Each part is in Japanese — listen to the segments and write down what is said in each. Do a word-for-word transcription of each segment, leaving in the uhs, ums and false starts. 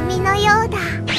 みのようだ。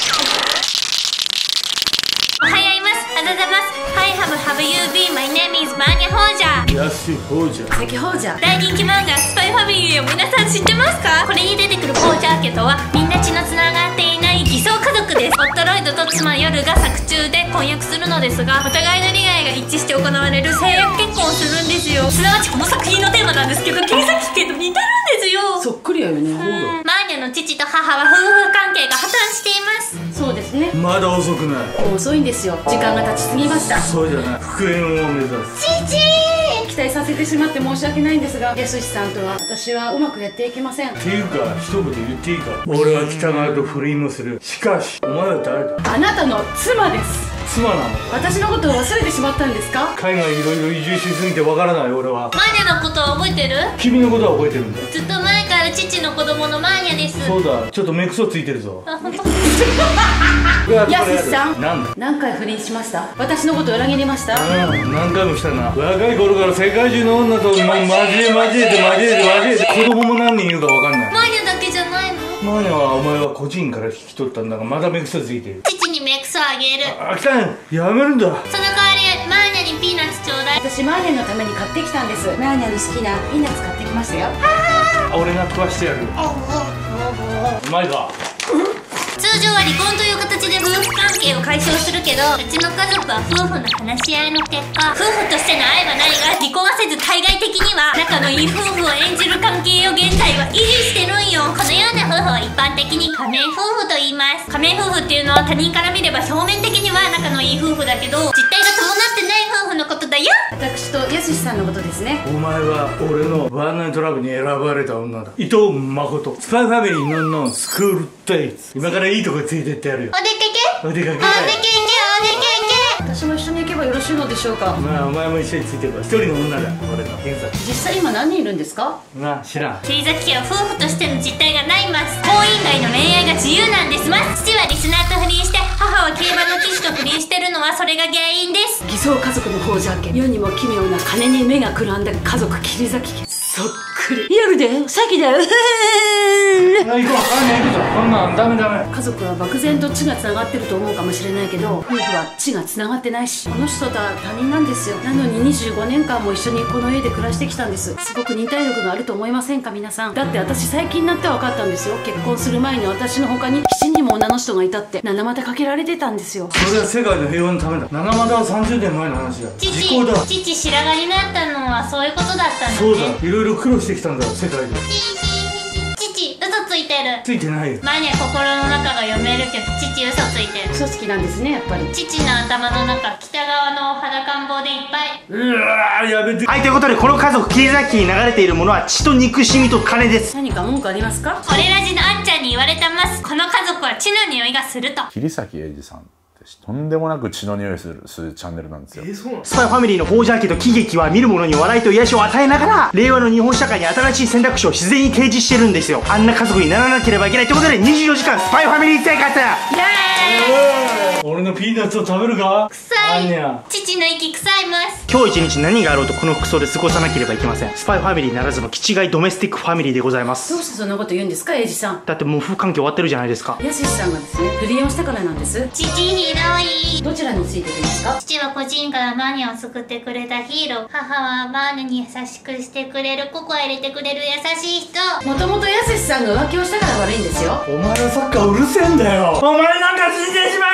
おはようございます。ありがとうございます。Hi, have, have you been? My name is マーニャ・ホージャー。 安いホージャー。 関ホージャー。大人気漫画スパイファミリーを皆さん知ってますか？これに出てくるホージャー家とはみんな血のつながっていない偽装家族です。夫ロイドと妻ヨルが作中で婚約するのですが、お互いの利害が一致して行われる誓約結婚をするんですよ。すなわちこの作品のテーマなんですけど、桐崎家と似てるんですよ。 そっくりやよね。 マーニャの父と母は夫婦関係が破綻しています。 そうですね。 まだ遅くない。 もう遅いんですよ。時間が経ちすぎました。 そうじゃない、復縁を目指す。 父、 期待させてしまって申し訳ないんですが、やすしさんとは私はうまくやっていけません。 っていうか一言言っていいか。俺は北川と不倫もする。しかしお前は誰だ？ あなたの妻です。 妻なの？ 私のことを忘れてしまったんですか？ 海外いろいろ移住しすぎてわからない俺は。 マーニャのことを覚えてる？ 君のことは覚えてるんだ。 ずっと前から父の子供のマーニャです。 そうだ、ちょっと目くそついてるぞ。 あ、本当。 やすしさん、 なんだ？ 何回不倫しました？私のこと裏切りました？ うん、何回もしたな。若い頃から世界中の女ともう交え交えて交えて交えて、子供も何人いるかわかんない。 マーニャだけじゃないの？ マーニャはお前は個人から引き取ったんだが、まだ目くそついてる。 父に目くそあげる。 あ、来たんやめるんだ。 その代わりマーニャにピーナッツちょうだい。 私マーニャのために買ってきたんです。マーニャの好きなピーナッツ買ってきましたよ。 俺が食わしてやる。うまいか。 通常は離婚という形で夫婦関係を解消するけど、うちの家族は夫婦の話し合いの結果、夫婦としての愛はないが離婚はせず、対外的には仲のいい夫婦を演じる関係を現在は維持してるんよ。このような夫婦は一般的に仮面夫婦と言います。仮面夫婦っていうのは他人から見れば表面的には仲のいい夫婦だけど、実態が伴ってない夫婦のことだよ。 私とやすしさんのことですね。 お前は俺のワンナイトラブに選ばれた女だ。伊藤誠。スパイファミリーのんのんスクールデイツ。今からいいとこついてってやるよ。 お出かけお出かけお出かけお出かけ。 私も一緒に行けばよろしいのでしょうか？ まあお前も一緒についてるわ。一人の女だ俺の現在。 実際今何人いるんですか？ なあ、知らん。 桐崎家は夫婦としての実態がないます。婚姻外の恋愛が自由なんですます。父はリスナーと不倫して、母は競馬の騎手と不倫してるのはそれが原因です。 偽装家族のホージャー家、世にも奇妙な金に目がくらんだ家族桐崎家、そっくり。夜だよ、詐欺だよ。 行こう、あ、ね、行くぞ。こんなんダメダメ。 家族は漠然と血がつながってると思うかもしれないけど、夫婦は血がつながってないし、この人とは他人なんですよ。なのににじゅうごねんかんも一緒にこの家で暮らしてきたんです。すごく忍耐力があると思いませんか皆さん？だって私最近になって分かったんですよ。結婚する前に私の他にしちにんも女の人がいたって七股かけられてたんですよ。 それは世界の平和のためだ。七股はさんじゅうねんまえの話だ。 父時効だ。 父白髪になったのはそういうことだったんだね。 そうだ、いろいろ苦労してきたんだ世界で。 父嘘ついてる。 ついてないよ。 マーニャ心の中が読めるけど、父嘘ついてる。 嘘つきなんですね、やっぱり。 父の頭の中、北側の裸ん坊でいっぱい。 うわー、やめて。 はい、ということでこの家族桐崎家に流れているものは血と憎しみと金です。 何か文句ありますか？ 俺ラジのあっちゃんに言われてます。この家族は血の匂いがすると。 桐崎英二さんってとんでもなく血の匂いするするチャンネルなんですよ。 え、そうなの？ スパイファミリーのホージャー家と喜劇は見る者に笑いと癒しを与えながら、令和の日本社会に新しい選択肢を自然に提示してるんですよ。あんな家族にならなければいけないということでにじゅうよじかんスパイファミリー生活。 イエーイ。 俺のピーナッツを食べるか？ 臭い。 あんにゃ。 父の息臭います。 今日一日何があろうとこの服装で過ごさなければいけません。スパイファミリーならずの気違いドメスティックファミリーでございます。 どうしてそんなこと言うんですか、エイジさん？ だってもう夫婦関係終わってるじゃないですか。 やすしさんがですね、不倫をしたからなんです。 父ひどい。 どちらについてるんですか？ 父は個人からマーニャを救ってくれたヒーロー。母はマーニャに優しくしてくれる、ココア入れてくれる優しい人。 もともとやすしさんが浮気をしたから悪いんですよ。 お前のサッカーうるせえんだよ。お前なんか死んでしま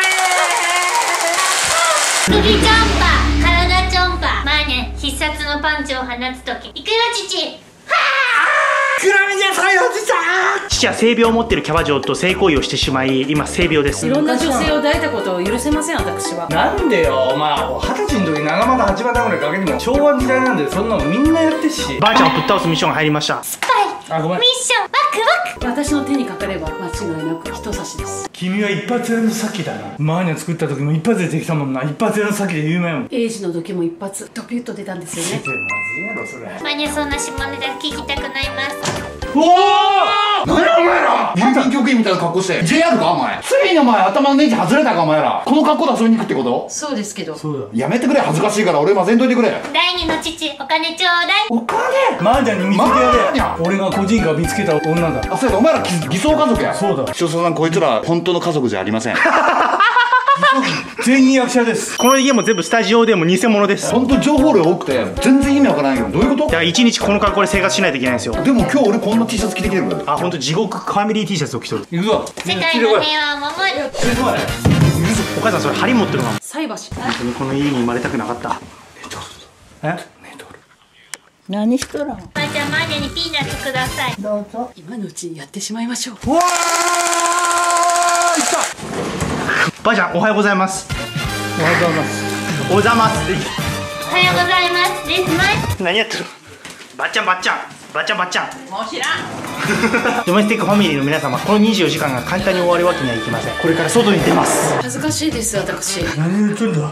首チョンパ、体チョンパ。マーニャ必殺のパンチを放つとき、行くよ父。 え。クラミじゃさよおじさん。 父は性病を持ってるキャバ嬢と性行為をしてしまい、今性病です。 いろんな女性を抱いたことを許せません、私は。 なんでよ、お前二十歳の時長股八股ぐらいかけても昭和の時代なんで、そんなのみんなやってっし。 ばあちゃんをぶっ倒すミッションが入りました。 スパイ。 あ、ごめん。 ミッションワクワク。 私の手にかかれば間違いなく人差しです。 君は一発屋の先だな。マーニャ作った時も一発でできたもんな。一発屋の先で有名もん。 エイジの時も一発ドピュッと出たんですよね。 まずいやろそれ。 マーニャそんな下ネタ聞きたくないます。 おお何やお前ら郵便局員みたいな格好して ジェイアール かお前ついにお前頭のネジ外れたかお前らこの格好で遊びに行くってことそうですけど。 そうだやめてくれ恥ずかしいから俺混ぜんといてくれ第二の父お金ちょうだい。 お金マーニャンに見つけてマーやれニャン俺が個人が見つけた女だあそうやお前ら偽偽装家族やそうだ所長さんこいつら本当の家族じゃありません全員役者です。 この家も全部スタジオでも偽物です。 本当情報量多くて全然意味わからないけどどういうことだから一日この格好で生活しないといけないんですよ。 でも今日俺こんな T シャツ着てきてるからあ、ほんと地獄ファミリー T シャツを着とる。 行くぞ世界の平和を守る。 お母さんそれ針持ってるの。 菜箸。 本当にこの家に生まれたくなかった。 え何しとらん。 ばあちゃんマーニャにピーナッツください。 どうぞ。 今のうちにやってしまいましょう。 うわーいったばあちゃんおはようございます。 おはようございますおざます。 おはようございますですます。 何やってる。ばっちゃんばっちゃんばっちゃんばっちゃんもう知らんドメスティックファミリーの皆様、このにじゅうよじかんが簡単に終わるわけにはいきません。これから外に出ます。 恥ずかしいです私。 何言ってんだ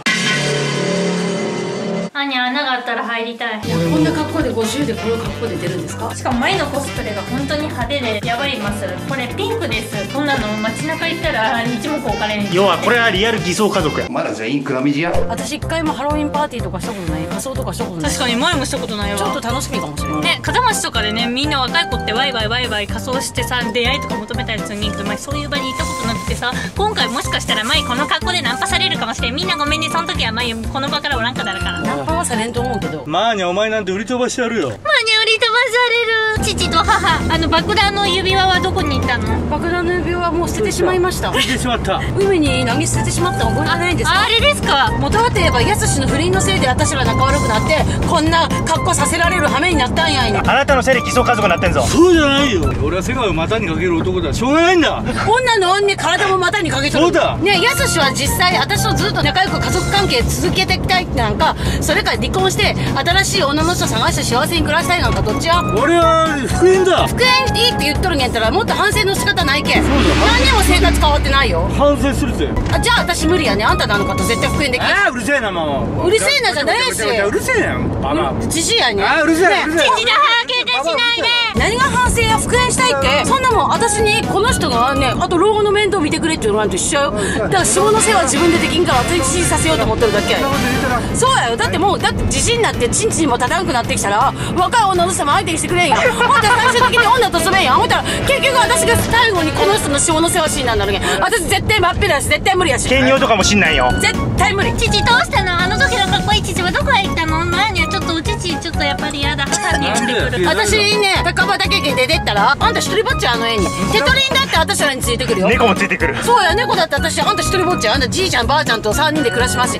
アーニャ穴があったら入りたい。 こんな格好でごじゅうでこの格好で出るんですか？ しかも前のコスプレが本当に派手でやばいます。これピンクです。こんなの街中行ったら一目置かれん。 要はこれはリアル偽装家族や。 お前ら全員クラミジや私一回もハロウィンパーティーとかしたことない。仮装とかしたことない。 確かに前もしたことないわ。 ちょっと楽しみかもしれない。 ね、片町とかでね、みんな若い子ってワイワイワイワイ仮装してさ、出会いとか求めたりするんやけど、前そういう場に行ったことなくてさ、今回もしかしたら前この格好でナンパされるかもしれん。みんなごめんね、その時は前この場からおらんかなるからな。 ナンパはされんと思うけど。 マーニャお前なんて売り飛ばしてやるよ。 マーニャ売り飛ばされる。父と母、あの爆弾の指輪はどこに行ったの？ 爆弾の指輪はもう捨ててしまいました。 見てしまった。 海に投げ捨ててしまったの覚えてないんですか？ あれですか？ 元はといえばやすしの不倫のせいで私ら仲悪くなってこんな格好させられる羽目になったんやいな。 あなたのせいで偽装家族になってんぞ。 そうじゃないよ。俺は世界を股にかける男だ。しょうがないんだ。 女の女に体も股にかけとる。 そうだねえやすしは実際私とずっと仲良く家族関係続けていきたいなんか、それから離婚して新しい女の人探して幸せに暮らしたいなんかどっちや？ 俺は復縁だ。 復縁いいって言っとるんやったらもっと反省の仕方ないけん。何年も生活変わってないよ。 反省するぜ。 あじゃあ私無理やね。あんたなのかと絶対復縁できない。 ああうるせえなもう。 うるせえなじゃないし。 うるせえなバカ。 じじいやね。 ああうるせえうるせえ。 父の歯喧嘩しないで。 何が反省や復縁したいって、そんなもん私にこの人がね、あと老後の面倒見てくれっていうのなんと一緒よ。だから下の世話自分でできんから私にさせようと思ってるだけやよ。そうやよ。だってもうだって自信になってチンチンも立たなくなってきたら若い女の人も相手にしてくれんやん。ほんで最終的に女と住めんやん。ほんだら結局私が最後にこの人の下の世話しになるのに私絶対真っ平だし絶対無理やし。 兼業とかもしんないよ。 絶対無理。 父どうしたの？あの時のかっこいい父はどこへ行ったの？マーニャちょっとお父ちょっとやっぱりやだ。母に呼んでくる。 私ね高畑家出てったらあんた一人ぼっちゃあの絵に。テトリンだって私らについてくるよ。 猫もついてくる。 そうや猫だって私あんた一人ぼっちゃあんたじいちゃんばあちゃんとさんにんで暮らしますし。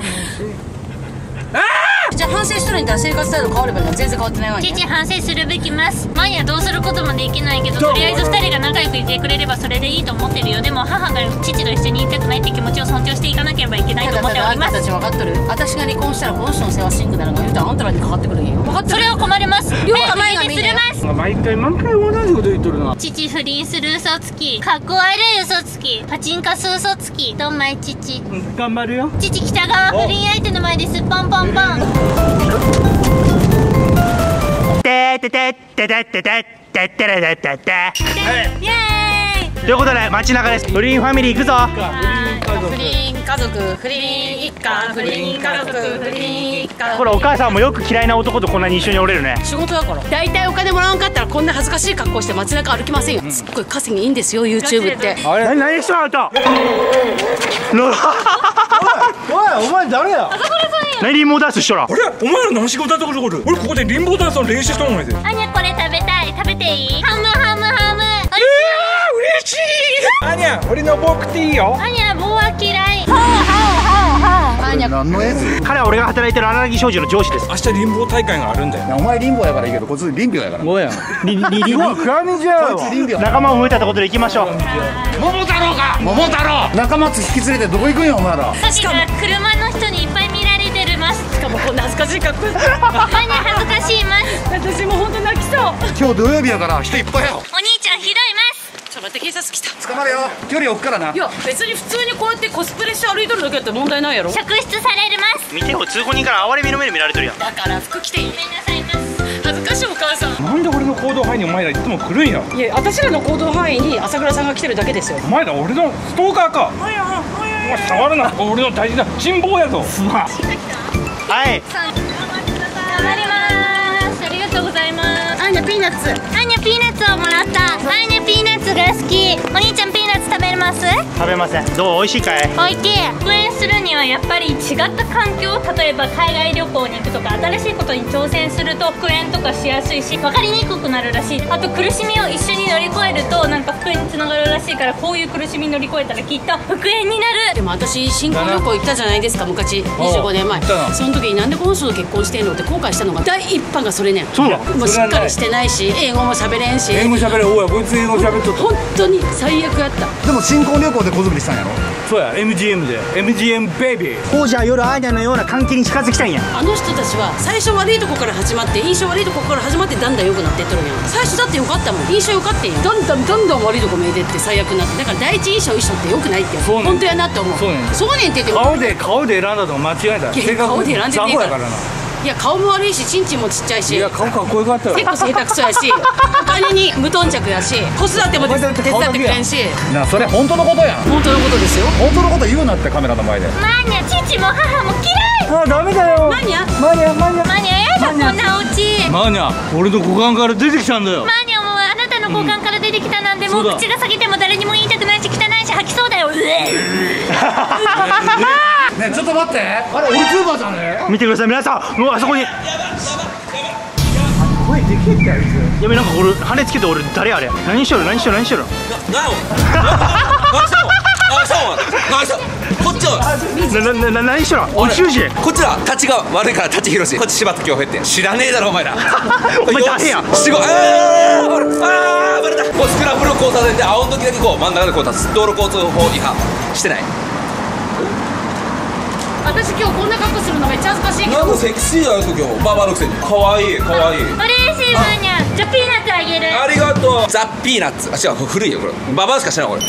じゃあ反省しとるんだったら生活態度変わればいいの。全然変わってないわけ。 父反省するべきます。マーニャどうすることもできないけどとりあえずふたりが仲良くいてくれればそれでいいと思ってるよ。でも母が父と一緒にいたくないって気持ちを尊重していかなければいけないと思っております。 あんたたち分かっとる？私が離婚したらこの人の世話しんくなるの言うたらあんたらにかかってくるんよ。分かっとる？ それは困ります。 両方前が見えねえよ。 ます毎回毎回同じこと言っとるな。 父不倫する嘘つき、かっこ悪い嘘つき、パチンカス嘘つき、ドンマイ父。 頑張るよ。 父北川不倫相手の前ですポンポンポン。 てててててててててれててて。 イエーイ。 ということで街中です。不倫ファミリー行くぞ。 不倫家族、不倫一家、不倫家族、不倫一家。 これお母さんもよく嫌いな男とこんなに一緒におれるね。 仕事だから大体お金もらわんかったらこんな恥ずかしい格好して街中歩きませんよ。すっごい稼ぎいいんですよ YouTube って。 あれ何何してあんた。 おいお前誰や。 何リンボーダンスしとら。 あれお前ら何仕事だったことこる。俺ここでリンボーダンスの練習しとんのやで。 アニャこれ食べたい。食べていい？ハムハムハム。 えー、嬉しい。アニャ俺の棒食っていいよ。 アニャ棒は嫌い。ほうほうほうほう。 アーニャ何のやつ？ 彼は俺が働いてる荒木商事の上司です。 明日リンボー大会があるんだよ。 お前リンボやからいいけどこいつリンビョやからごやん。 リリリリクラミジやこいつリンビョ仲間を増えたところで行きましょう。 桃太郎か桃太郎仲間つ引き連れてどこ行くんやお前ら。 さっきから車の人にいっぱい見られてるます。 しかもこんな恥ずかしい格好してマニャ恥ずかしいます。 私も本当泣きそう。 今日土曜日やから人いっぱいやよ。 お兄ちゃんひどいます。 ちょっと待って警察来た。 捕まれよ距離置くからな。 いや別に普通にこうやってコスプレして歩いとるだけだったら問題ないやろ。 職質されるます。 見てよ通行人から哀れみの目で見られてるやん。 だから服着ていい。 ごめんなさいます。 恥ずかしいお母さん。 なんで俺の行動範囲にお前らいつも来るんや。 いや、私らの行動範囲に朝倉さんが来てるだけですよ。 お前ら俺のストーカーか。お前触るな、俺の大事な人望やぞ。すまん。 はい、 頑張ります。ありがとうございます。 アーニャピーナッツ。 アーニャピーナッツをもらった。アーニャピーナッツが好き。お兄ちゃんピーナッツ食べれます？ 食べません。どう？美味しいかい？ おいしい。復縁するにはやっぱり違った環境、例えば海外旅行に行くとか新しいことに挑戦すると復縁とかしやすいし、分かりにくくなるらしい。あと苦しみを一緒に乗り越えるとなんか復縁につながるらしいから、こういう苦しみ乗り越えたらきっと復縁になる。 でも私新婚旅行行ったじゃないですか、昔にじゅうごねんまえ。その時になんでこの人と結婚してんのって後悔したのが第一版がそれねん。 そうなの？ もうしっかりしてないし、英語も喋れんし、 英語喋れ。おいこいつ英語喋っとった。 本当に最悪やった。 でも新婚旅行で小作りしたんやろ。 そうや エムジーエム で エムジーエム ベイビー。 こうじゃ夜アーニャのような関係に近づきたいんや。 あの人たちは最初悪いとこから始まって、印象悪いとこから始まってだんだん良くなってっとるんやん。最初だって良かったもん、印象良かったんやん。だんだんだんだん悪いとこ見えてって最悪になって、だから第一印象一緒って良くないってそうねん本当やなって思う。 そうねんそうねんって言っても顔で顔で選んだと間違えた。 いや顔で選んでていいから雑魚やからな。 いや顔も悪いし、チンチンもちっちゃいし、 いや顔かっこよかったよ。 セックス下手くそやし、お金に無頓着やし、子育ても手伝ってくれんし。 なあそれ本当のことやん。 本当のことですよ。 本当のこと言うなってカメラの前で。 マーニャ、父も母も嫌い。 あダメだよ。 マニアマニアマニアマーニャやだ、こんなお家。 マーニャ、俺の股間から出てきたんだよ。 マーニャもあなたの股間から出てきたなんで、もう口が裂けても誰にも言いたくないし汚いし吐きそうだよ。うえねえちょっと待って、あれオルチューバーじゃね見てください皆さん、もうあそこに声でけえってあいつ。やべ、なんか俺羽つけて、俺誰あれ、何しとる何しとる何しとる。 な、なお何したお前何したこっちはな、な、な、何しとるお修二。 こっちら立ちが悪いから立ち広し、こっち柴田恭平って知らねえだろお前ら。 お前誰や。 四五、あーバレた、あーバレた。こうスクランブル交差点で青の時だけこう真ん中でこう立つ。道路交通法違反してない。 私今日こんな格好するのめっちゃ恥ずかしいけど。 なんかセクシーやつ今日ババアのくせに。かわいいかわいい。 嬉しいマーニャ。じゃあピーナッツあげる。 ありがとう。ザ・ピーナッツ。あ違う古いよこれ。ババアしか知らないこれ。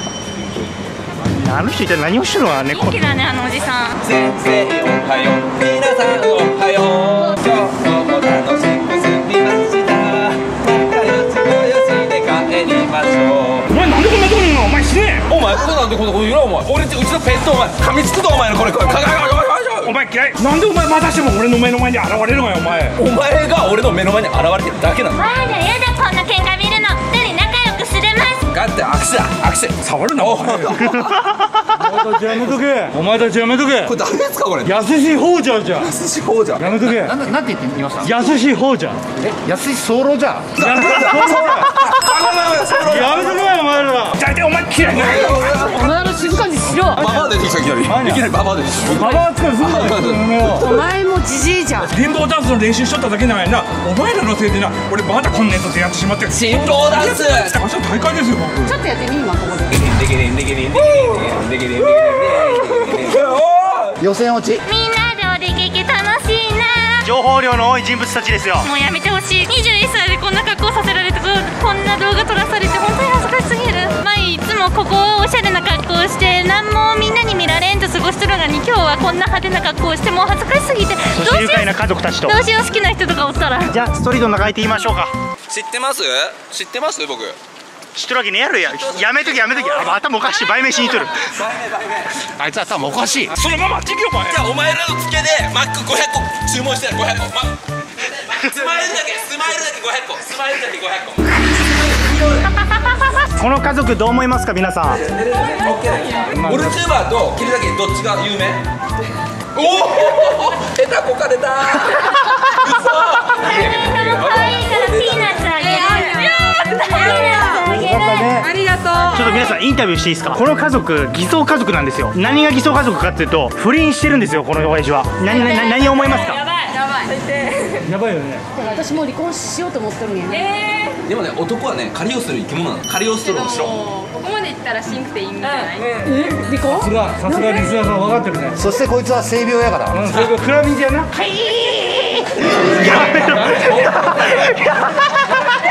あの人一体何をしてるのかね。 元気だねあのおじさん。 先生おはよう、皆さんおはよう。今日も楽しくすみました。仲良しごよしで帰りましょう。 お前なんでこんなとこにいるの。お前死ね。 お前ここなんでこんなこと言うのお前。俺うちのペットお前噛みつくぞお前のこれこれ。かかかかかお前嫌い。なんでお前またしても俺の目の前に現れるのよお前。 お前が俺の目の前に現れてるだけなの。 マーニャやだ、こんな喧嘩見るの。二人仲良くすれます。 ガッて握手だ握手。 触るなお前。お前たちやめとけ。お前たちやめとけ。 これ誰ですかこれ。 安しほうじゃじゃ。 安しほうじゃ。 やめとけ。 なんだなんて言ってみました。 安しほうじゃ。 え安い早漏じゃ。 やめとけよお前ら。大体お前嫌いな。 お前ら静かにしろ。 ババア出てきたいきなり。いきなりババア出てきた。 ババア扱いすんなよ。 お前もジジイじゃん。 リンボーダンスの練習しとっただけなんやな。お前らのせいでな、俺またこんなやつとやってしまってる。 新郎ダンス。 明日大会ですよ僕。 ちょっとやってみ今ここで。 できれんできれんできれんできれんできれんできれんできれん。 予選落ち。 みんなでお出かけ楽しいな。 情報量の多い人物たちですよ。 もうやめてほしい。にじゅういっさいでこんな格好させられて、こんな動画撮らされて本当に恥ずかしすぎる。前いつもここをおしゃれな格好をして何もみんなに見られんと過ごしてるのに、今日はこんな派手な格好をしてもう恥ずかしすぎて。どそして愉快な家族たちと。 どうしよう好きな人とかおったら。 じゃあストリートの中行って言いましょうか。 知ってます知ってます僕。 知ってるわけねえやろや。やめとけやめとけ。あ頭おかしい。売名しにとる。 あいつ頭おかしい。 そのままあっち行けよお前。 じゃあお前らの付けでマックごひゃくこ注文してやる。ごひゃくこ、ま、スマイルだけスマイルだけごひゃくこスマイルだけごひゃくこ。 この家族どう思いますか皆さん。 オルチューバーとキリだけどっちが有名。おお下手こかれた。嘘。 可愛いからピーナッツあげる。 ありがとう。 ちょっと皆さんインタビューしていいですか。この家族偽装家族なんですよ。何が偽装家族かっていうと、不倫してるんですよこの親父は。何何何を思いますか。 やばいやばい。 やばいよね。 だから私もう離婚しようと思ってるんやね。 でもね男はね狩りをする生き物なの。狩りをするのしろ。 ここまでいったらしんくていいんじゃない？ え離婚？ さすがさすがリスナーさん分かってるね。 そしてこいつは性病やから。 うんそれがクラミじゃな。はい。やめろ。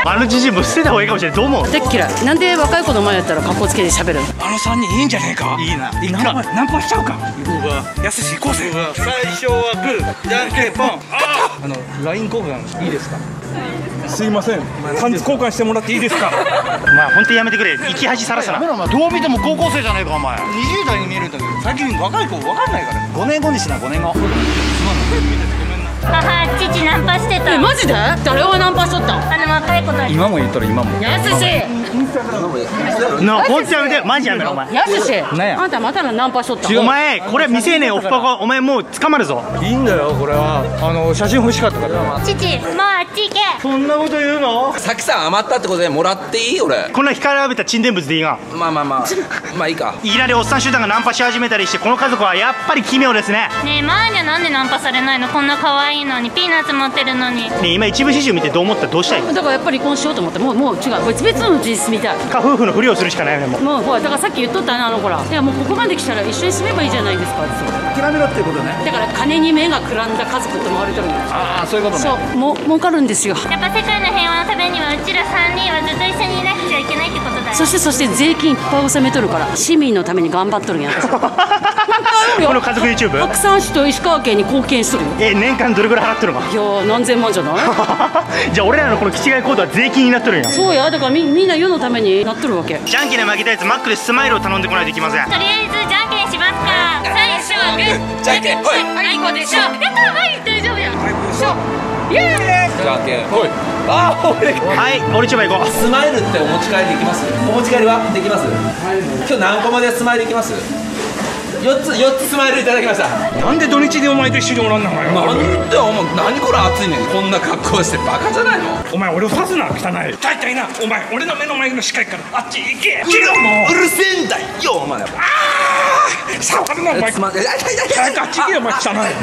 あのじじいも捨てた方がいいかもしれない。どう思う？ 大っ嫌い。なんで若い子の前やったら格好つけて喋るの？ あのさんにんいいんじゃねえか。 いいな。 いいかナンパしちゃうか。やすし行こうぜ。 最初はグー、じゃんけんぽん。ああの ライン 交換いいですか？すいません、パンツ交換してもらっていいですか？ お前本当にやめてくれ。生き恥さらすな。 どう見ても高校生じゃねえかお前。 にじゅう代に見えるんだけど、最近若い子分かんないから。 ごねんごにしな、ごねんご。 母、父ナンパしてた。 え、マジで？誰がナンパしとったん？ あの若い子たち。 今も言ったら今も。 やすしなあ、ほんとやめて。マジやめろお前。 やすし何やあんたまたナンパしとったん？ お前これ未成年オフパコ、お前もう捕まるぞ。 いいんだよ、これはあの写真欲しかったから。 父、もうあっち行け。 そんなこと言うの？ さっきさ余ったってことでもらっていい？俺こんな干からびた沈殿物でいいが。 まあまあまあまあいいか。 いきなりおっさん集団がナンパし始めたりして、この家族はやっぱり奇妙ですね。 ねえ、マーニャなんでナンパされないの？こんな可愛いのに、ピーナッツ持ってるのに。 ねえ、今一部始終見てどう思った？どうしたい？ だからやっぱり離婚しようと思って、もうもう違う、別々の人生みたい。 か夫婦のふりをするしかないよね。もうもうほら、だからさっき言っとったね、あの子ら。いやもうここまで来たら一緒に住めばいいじゃないですかって。 諦めろっていうことね。 だから金に目がくらんだ家族と思われてるんです。 ああ、そういうことね。 そう、も儲かるんですよ。 やっぱ世界の平和のためにはうちらさんにんはずっと一緒にいなくちゃいけないってことだよ。 そしてそして税金いっぱい納めとるから市民のために頑張っとるんや。 この家族 YouTube？ 白山市と石川県に貢献しとるよ。 え、年間どれぐらい払ってるのか？ いやー、何千万じゃない？ じゃあ俺らのこのキ違いコードは税金になっとるんや。 そうや、だからみみんな世のためになっとるわけ。 じゃんけんで負けたやつマックでスマイルを頼んでこないといけません。 とりあえずじゃんけんしますか。最初はグー、 じゃんけんほい。 あいこでしょ。やったー、はい、大丈夫や。しょ、イエーイ。 じゃんけんほい。ああ、俺はい、俺ちょば行こう。 スマイルってお持ち帰りできます？お持ち帰りはできます？今日何個までスマイルできます？よっつ、よっつスマイルいただきました。 なんで土日でお前と一緒におらんの？ なんでお前、何これ暑いねん。こんな格好してバカじゃないの？ お前俺を刺すな、汚い。大体な、お前俺の目の前の視界からあっち行け。切ろもう。 うるせえんだよお前。ああ、触るなお前。 つまんで、 早くあっち行けよお前、汚い。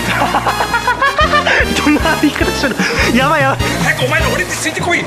どんな言い方してるの？やばいやばい。 早くお前の俺についてこい。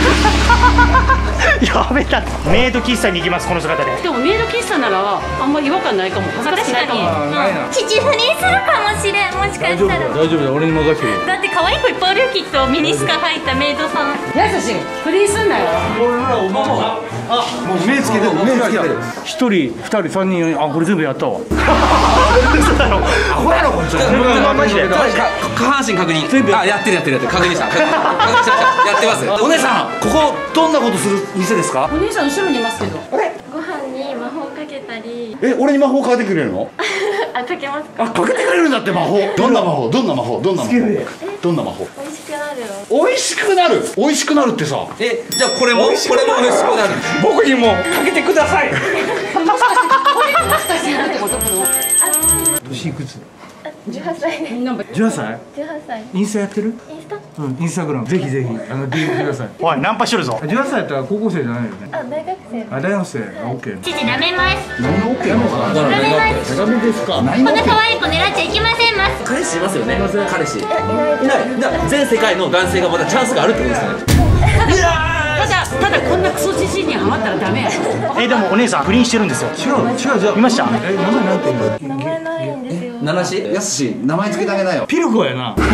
やべた。メイド喫茶に行きます、この姿で。 でもメイド喫茶ならあんま違和感ないかも。恥ずかしくないかも。 父不倫するかもしれん。もしかしたら大丈夫だ、俺に任せてる。 だって可愛い子いっぱいいるよ、きっと。ミニスカ履いたメイドさん。 やすし不倫すんなよ。 もう目つけてる、目つけてる。一人、二人、三人、あ、これ全部やったわ。 嘘だろ。アホやろこいつ。マジで。 下半身確認。あ、やってるやってるやってる。確認した。確認しました。やってます。 お姉さん、ここどんなことする店ですか？ お姉さん後ろにいますけど。 ご飯に魔法かけたり。 え、俺に魔法かけてくれるの？ あ、かけますあ、かけてくれるんだって魔法。どんな魔法？どんな魔法？どんな魔法？どんな魔法？ 美味しくなるよ。 美味しくなる。美味しくなるってさ。 え、じゃあこれもこれも美味しくなる。 僕にもかけてください。 もしかしてこれがもしかしてやるってこと？この年いくつ？ じゅうはっさいで。 じゅうはっさい？ じゅうはっさい。 インスタやってる？ インスタ？ うん、インスタグラム。ぜひぜひ、あの、ディーエム ください。 おい、ナンパしとるぞ。 じゅうはっさいやったら高校生じゃないよね。 あ、大学生。 あ、大学生。あ、オッケー。 父舐めます。 何が OK なのかな？ 舐めます。 ダメですか？何がこんな OK？ 可愛い子狙っちゃいけませんます。 彼氏いますよね。彼氏。いないない。じゃあ全世界の男性がまだチャンスがあるってことですよね。 ただただこんなクソじじいにハマったらダメや。 え、でもお姉さん不倫してるんですよ。 違う、違う、じゃあ。 見ました？ え、名前なんて言うの？ 名前ないんですよ。 七し。 やすし、名前つけてあげなよ。 ピルコやな。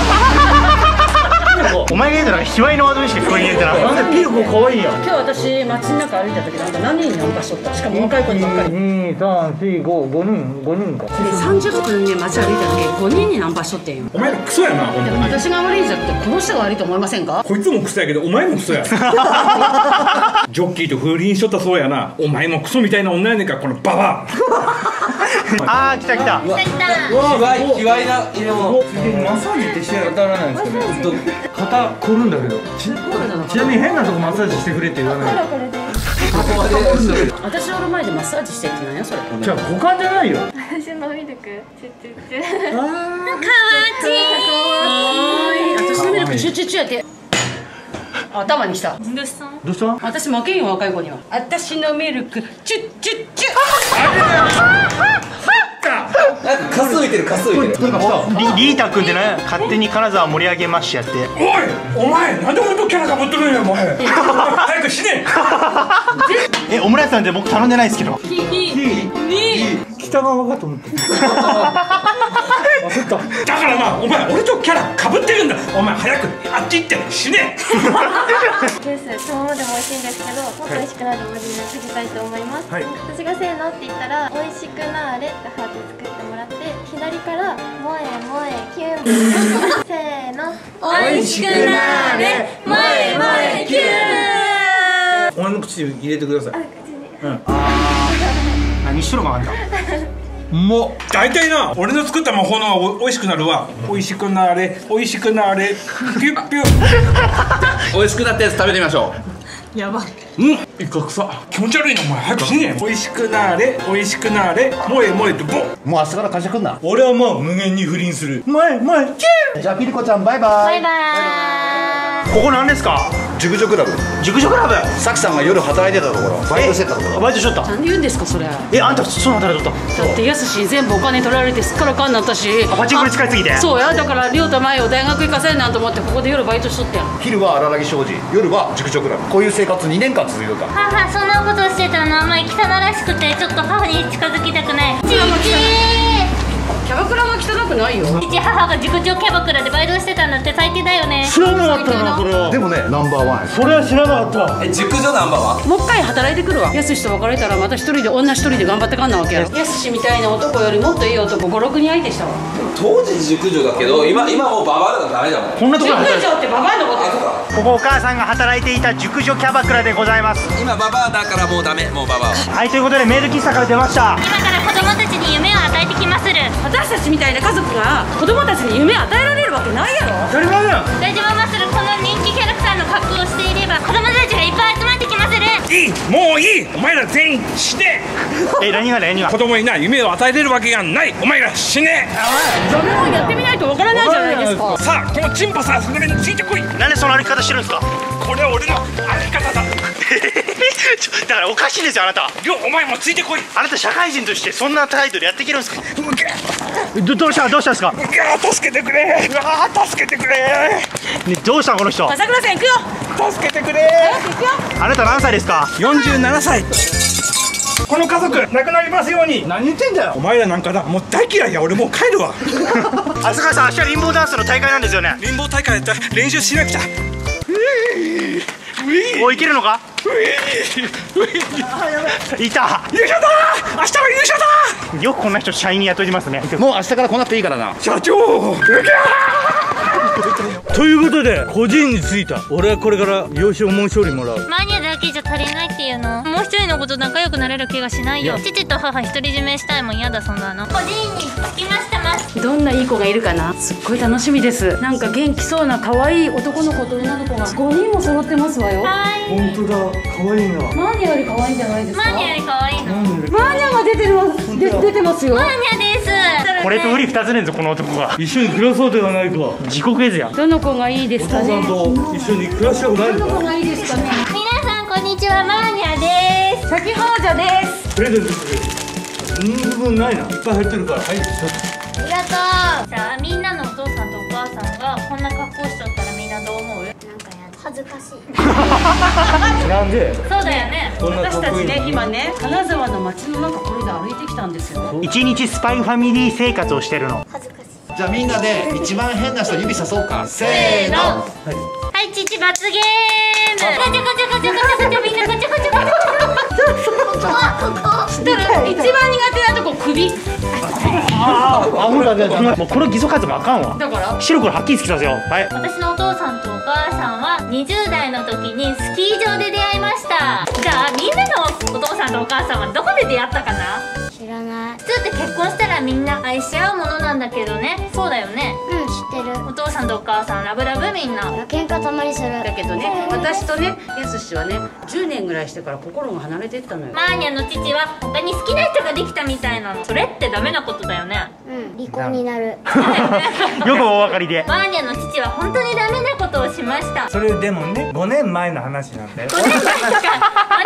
お前が言うたら卑猥なワードにしか聞こえねえってな。 なんでピルコ可愛いやん。 今日私街の中歩いた時なんか何人ナンパしとった。しかも若い子にばっかり。 に、さん、よん、ご、ごにん、ごにんか。 さんじゅっぷんね街歩いた時ごにんにナンパしとってんよ。 お前らクソやな。 でも私が悪いんじゃなくてこの人が悪いと思いませんか？ こいつもクソやけどお前もクソや。ジョッキーと不倫しとったそうやな。お前もクソみたいな女やねんか、このババア。 あー、来た来た。 来た来た。 卑猥卑猥な入れ物。 マッサージってして当たらないんですかね。肩凝るんだけど。ちちなみに変なとこマッサージしてくれって言わない。 これで。 私の前でマッサージしてってなんやそれ。 じゃあ股間じゃないよ。 私のミルク。チュチュチュ。 かわちい。 私のミルクチュチュチュやって頭にきた。 どうした？ どうした？ 私負けんよ若い子には。私のミルクチュチュチュ。 なんかカス浮いてるカス浮いてる。 リリータ君ってね、勝手に金沢盛り上げましやって。 おい、お前なんで俺とキャラかぶっとるんやお前。早く死ね。 え、オムライスなんて僕頼んでないですけど。 北側かと思って。 焦った。だからな、お前俺とキャラかぶってるんだ。お前早くあっち行って死ね。 ジュースそのままでも美味しいんですけど、もっと美味しくなる文字にかけたいと思います。はい、私がせーのって言ったら美味しくなーれってハート作ってもらって、左から萌え萌えキュンせーの美味しくなーれ萌え萌えキュン。 お前の口に入れてください。うん。 何しとるかあんた。 もう大体な、俺の作った魔法のは美味しくなるわ。美味しくなれ美味しくなれピュッピュッ。 美味しくなったやつ食べてみましょう。やば。 うん、いかくさ気持ち悪いな。お前早く死ね。美味しくなれ美味しくなれ萌え萌えとボッ。 もう明日から会社来んな。 俺はもう無限に不倫する。 萌え萌えキュン。 じゃあピリコちゃんバイバイ。 バイバイ。 ここ何ですか？ 熟女クラブ。 熟女クラブ。 さきさんが夜働いてたところ、バイトしてたところ。 バイトしとった。 なんで言うんですかそれ。 え、あんたそんな働いとった？ だってやすし全部お金取られてすっからかんになったし。 パチンコに使いすぎて。 そうや、だから亮太前を大学行かせんなんと思ってここで夜バイトしとってやん。 昼は荒木商事、夜は熟女クラブ。こういう生活にねんかん続いとった。 母そんなことしてたのあんまり汚らしくてちょっと母に近づきたくない。ちちキャバクラは汚くないよ。 父母が塾長キャバクラでバイトしてたんだって最低だよね。 知らなかったなそれは。 でもねナンバーワンや。 それは知らなかった。 う。え、熟女ナンバーワン。 もう一回働いてくるわ。やすしと別れたらまた一人で女一人で頑張ってかんなわけやろ。やすしみたいな男よりもっといい男ごろくにん相手したわ。 当時熟女だけど今今もうババアだからダメだもん。 こんなところ熟女ってババアのことや。 ここお母さんが働いていた熟女キャバクラでございます。 今ババアだからもうダメ。もうババア。 はい、ということでメイド喫茶から出ました。 今から子供たちに夢を与えてきまする。 私たちみたいな家族が子供たちに夢を与えられるわけないやろ。 当たり前だよ。 大丈夫マッスル、この人気キャラクターの格好をしていれば子供たちがいっぱい集まってきまする。 いい、もういい。お前ら全員死ね。 え、何が何が。 子供にな夢を与えれるわけがない。お前ら死ね。 それをやってみないとわからないじゃないですか。 さあこのチンポさ、それについてこい。 なんでその歩き方してるんですか？ これは俺の歩き方だ。 だからおかしいんですよあなた。 りょうお前もついてこい。 あなた社会人としてそんな態度でやっていけるんですか？どどうしたどうしたんですか？ 助けてくれ。うわ助けてくれ。 ね、どうしたのこの人。 朝倉さん行くよ。 助けてくれ。 行くよ。 あなた何歳ですか？ よんじゅうななさい。この家族亡くなりますように。何言ってんだよ。お前らなんかだもう大嫌いや。俺もう帰るわ。 朝倉さん、明日はリンボーダンスの大会なんですよね。 リンボー大会やったら練習しなくちゃ。 おいけるのか？いた。 優勝だ。明日は優勝だ。 よくこんな人社員に雇いますね。 もう明日から来なくていいからな。 社長。 ということで個人についた。俺はこれから養子を申し降りもらう。 マニアだけじゃ足りないっていうの。もう一人のこと仲良くなれる気がしないよ。父と母独り占めしたいもん。嫌だそんなの。個人につきましたます。 どんないい子がいるかな。すっごい楽しみです。なんか元気そうな可愛い男の子と女の子がごにんも揃ってますわよ。 本当だ、可愛いな。 マーニャより可愛いんじゃないですか。 マニアより可愛いの。 マーニャが出てるますで出てますよ。 マニアです。 これと売り二つねんぞこの男が。 一緒に暮らそうではないか。 地獄絵図や。 どの子がいいですかね。 お父さんと一緒に暮らしたくないのか。 どの子がいいですかね。 皆さんこんにちは、マーニャです。 先ほうじゃです。 プレゼントする。人数分ないな。いっぱい入ってるから。はい。 ありがとう。じゃあみんなのお父さんとお母さんがこんな格好しとったらみんなどう思う？なんか恥ずかしい。 なんで？ そうだよね。 私たちね今ね金沢の街の中これで歩いてきたんですよ。 一日スパイファミリー生活をしてるの。 恥ずかしい。 じゃあみんなで一番変な人指さそうか。せーの。 はい、父罰ゲーム。ガチャガチャガチャガチャガチャ、みんなガチャガチャガチャ。 知ってる？一番苦手なとこ首。 ああ、ほら、もうこの偽装活動あかんわ。 だから白黒はっきりつきさせよう。はい。 私のお父さんとお母さんはにじゅうだいの時にスキー場で出会いました。じゃあみんなのお父さんとお母さんはどこで出会ったかな？ 知らない。 普通って結婚したらみんな愛し合うものなんだけどね。そうだよね。 うん、知ってる。 お父さんとお母さんラブラブみんな。 喧嘩たまにする。 だけどね、私とねやすしはねじゅうねんぐらいしてから心が離れてったのよ。 マーニャの父は他に好きな人ができたみたいなの。それってダメなことだよね。 うん、離婚になる。 よくお分かりで。 マーニャの父は本当にダメなことをしました。 それでもねごねんまえの話なんだよ。 ごねんまえとかあれやばい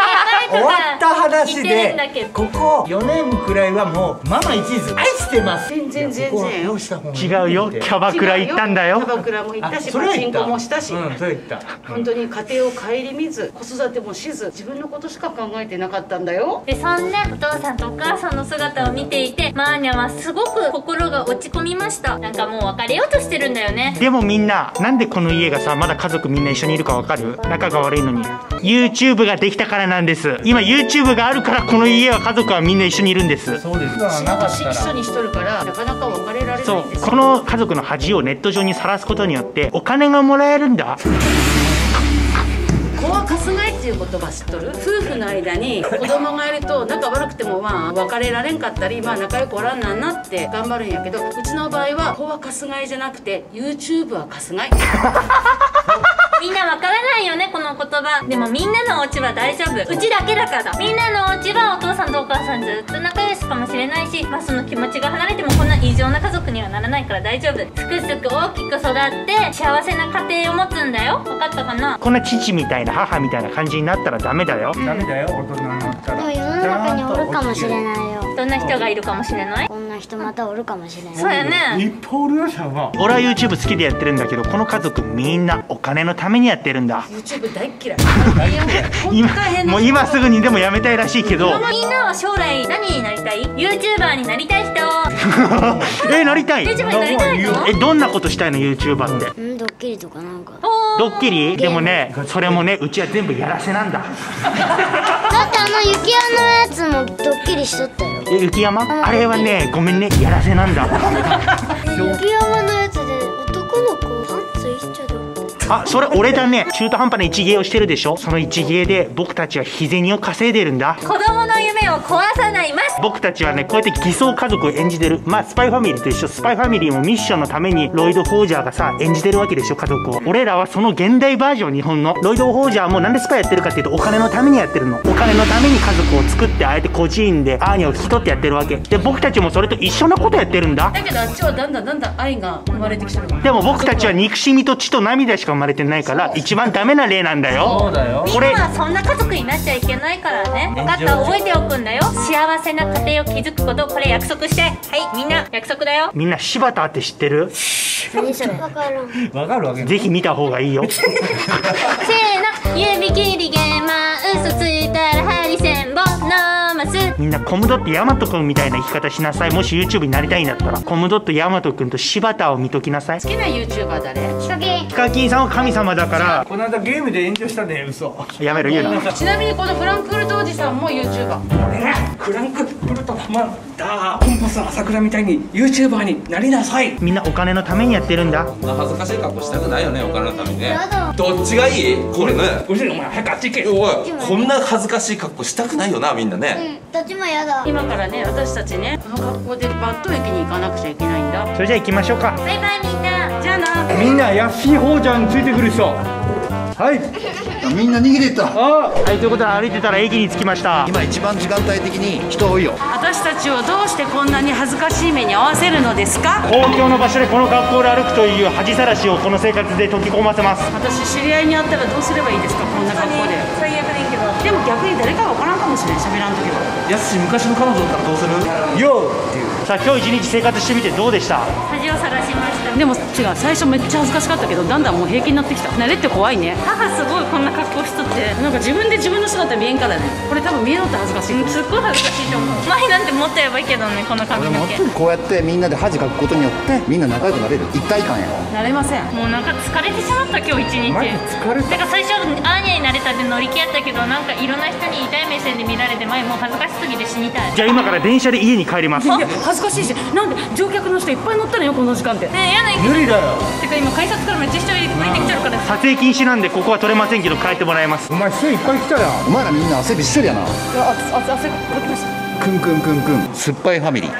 終わった話言ってるんだけでどここよねんくらいはもうママ一途愛してます。 全然全然よ。 違うよ、キャバクラ行ったんだよ。 キャバクラも行ったし、 あそれは行ったパチンコもしたし、 うん、それ言った。 本当に家庭を顧みず、子育てもしず、自分のことしか考えてなかったんだよ。 でそんなお父さんとお母さんの姿を見ていて、マーニャはすごく心が落ち込みました。なんかもう別れようとしてるんだよね。 でもみんな、なんでこの家がさ、まだ家族みんな一緒にいるかわかる？仲が悪いのに。YouTube ができたからなんです。今 YouTube があるからこの家は家族はみんな一緒にいるんです。 そうです。 仕事し一緒にしとるから、なかなか別れられそないんですよ。 う、この家族の恥をネット上にさらすことによってお金がもらえるんだ。 子はかすがいっていう言葉知っとる？夫婦の間に子供がいると仲悪くてもまあ別れられんかったり、まあ仲良くおらんなんなって頑張るんやけど、うちの場合は子はかすがいじゃなくて YouTube はかすがい。 みんなわからないよねこの言葉。でもみんなのお家は大丈夫、うちだけだから。みんなのお家はお父さんとお母さんずっと仲良しかもしれないし、まあその気持ちが離れてもこんな異常な家族にはならないから大丈夫。すくすく大きく育って幸せな家庭を持つんだよ。分かったかな？ こんな父みたいな母みたいな感じになったらダメだよ。 ダメだよ、大人になったら。 でも世の中におるかもしれないよ。 どんな人がいるかもしれない？ こんな人またおるかもしれない。 そうやね。 いっぱいおるよ、シャワー。 俺は YouTube 好きでやってるんだけど、この家族みんなお金のためにやってるんだ。 YouTube 大っ嫌い。 今もう今すぐにでもやめたいらしいけど。 みんなは将来何になりたい？ YouTuber になりたい人。 え、なりたい？ YouTuber になりたいの？ え、どんなことしたいの YouTuber って？ うん、ドッキリとかなんか。 ドッキリ？でもね、それもね、うちは全部やらせなんだ。 だってあの雪山のやつもドッキリしとったよ。 え、雪山？あれはね、ごめんね、やらせなんだ。 雪山のやつで男の子パンツいっちゃどう？ あ、それ俺だね。中途半端な一芸をしてるでしょ。その一芸で僕たちは日銭を稼いでるんだ。 子供の夢を壊さないます。 僕たちはね、こうやって偽装家族を演じてる。まあスパイファミリーと一緒。スパイファミリーもミッションのためにロイド・フォージャーがさ演じてるわけでしょ、家族を。俺らはその現代バージョン、日本のロイド・フォージャーもなんでスパイやってるかっていうと、お金のためにやってるの。お金のために家族を作って、あえて孤児院でアーニャを引き取ってやってるわけで、僕たちもそれと一緒なことやってるんだ。 だけどあっちはだんだんだんだん愛が生まれてきてる。 でも僕たちは憎しみと血と涙しか生まれてないから一番ダメな例なんだよ。 そうだよ。 みんなはそんな家族になっちゃいけないからね。分かった、覚えておくんだよ。幸せな家庭を築くこと、これ約束して。はい、みんな約束だよ。 みんな柴田って知ってる？ 何それ？わからん。 わかるわけ。 ぜひ見た方がいいよ。 せーの、指切りゲーマー、嘘ついたらハリセンボンのます。 みんなコムドットヤマトくんみたいな生き方しなさい。もし YouTube になりたいんだったらコムドットヤマトくんと柴田を見ときなさい。 好きな YouTuber 誰？ ヒカキン。 ヒカキンさんは神様だから。 この間ゲームで炎上したね、嘘。 やめろ、言うな。 ちなみにこのフランクフルトおじさんも YouTuber。 俺らフランクフルトまだポンポス朝倉みたいに YouTuber になりなさい。 みんなお金のためにやってるんだ。 恥ずかしい格好したくないよね、お金のためにね。 やだ。 どっちがいい？これね。 ご主人、お前早くあっち行け。 おい、こんな恥ずかしい格好したくないよな、みんなね。 うん、どっちもやだ。 今からね、私たちね、この格好でバット駅に行かなくちゃいけないんだ。 それじゃあ行きましょうか。 バイバイみんな。 じゃあな。 みんな安い方ちゃんついてくる人。はい。 みんな逃げてった。 あはい、ということで歩いてたら駅に着きました。 今一番時間帯的に人多いよ。 私たちをどうしてこんなに恥ずかしい目に遭わせるのですか？ 公共の場所でこの格好で歩くという恥さらしをこの生活で解き込ませます。 私知り合いに会ったらどうすればいいですか？こんな格好で。 最悪でいいけど。 でも逆に誰かわからんかもしれん、喋らんときは。 やすし昔の彼女だったらどうする？ よーっていう。 さあ今日一日生活してみてどうでした？ 恥をさらしました。 でも違う、最初めっちゃ恥ずかしかったけど、だんだんもう平気になってきた。慣れって怖いね。 母すごいこんな格好しとって。 なんか自分で自分の姿見えんからね。これ多分見えろって恥ずかしい。 すっごい恥ずかしいと思う。前なんてもっとやばいけどね、この髪の毛。 こうやってみんなで恥かくことによってみんな仲良くなれる一体感や。 なれません。 もうなんか疲れてしまった今日一日。 マジ疲れた。 だから最初アーニャになれたって乗り気やったけど、なんかいろんな人に痛い目線で見られて、前もう恥ずかしすぎて死にたい。 じゃあ今から電車で家に帰ります。 いや恥ずかしいし、なんで乗客の人いっぱい乗ったのよこの時間って。 ねえ、やない無理だよ。 てか今改札からめっちゃ人いっぱい出てきちゃうから。 撮影禁止なんでここは撮れませんけど帰ってもらいます。 お前人いっぱい来たやん。 お前らみんな汗びっしょりやな。 あ、あ、汗かきました。 くんくんくんくん酸っぱいファミリー。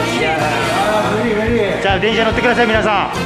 じゃあ電車乗ってください皆さん。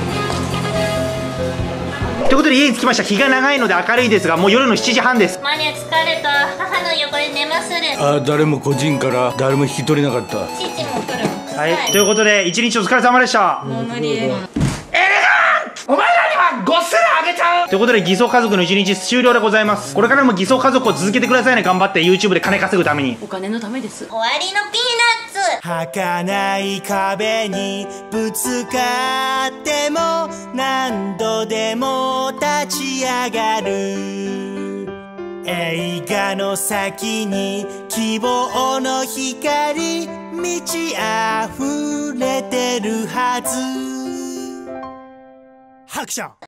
ということで家に着きました。日が長いので明るいですが、もう夜のしちじはんです。 マニア疲れた。母の横で寝まする。 あ、誰も個人から誰も引き取れなかった。 父も来る。 はい、ということで一日お疲れ様でした。 もう無理。 お前らにはごっすらあげちゃう。 ということで、偽装家族の一日終了でございます。これからも偽装家族を続けてくださいね。頑張って YouTube で金稼ぐために。 お金のためです。 終わりのピーナッツ。 儚い壁にぶつかっても何度でも立ち上がる。映画の先に希望の光満ち溢れてるはず。拍手。